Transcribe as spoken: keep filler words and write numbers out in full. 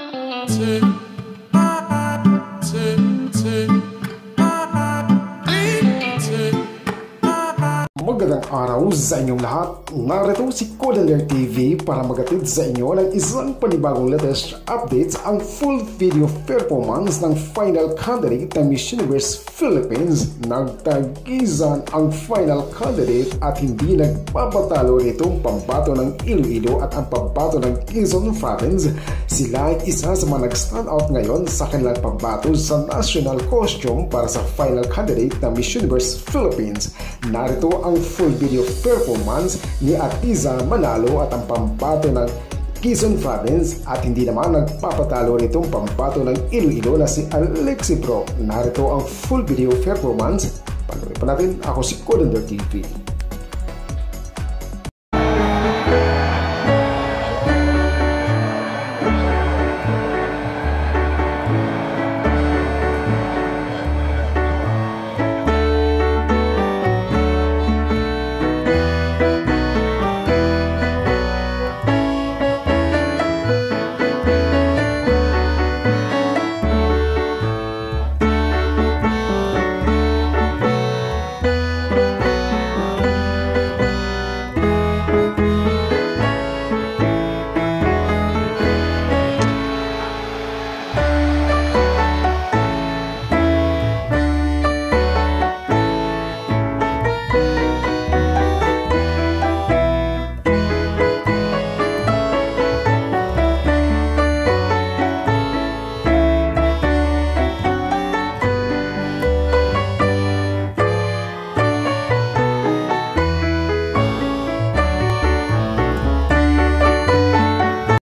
Magandang araw sa inyong lahat. Narito si Kodalier T V para magatid sa inyo ng isang panibagong latest updates ang full video performance ng final candidate ng Miss Universe Philippines. Nagtagisan ang final candidate at hindi nagpapatalo nitong pambato ng Iloilo at ang pambato ng Quezon Province. Sila ay isa sa mga nag-stand out ngayon sa kanilang pambato sa national costume para sa final candidate ng Miss Universe Philippines. Narito ang full video performance ni Ahtisa, Manalo at ang pambato ng Quezon Province at hindi naman nagpapatalo nitong pambato ng Iloilo na si Alexie Pro. Narito ang full video performance. Panoorin pa natin. Ako si Kodalier T V.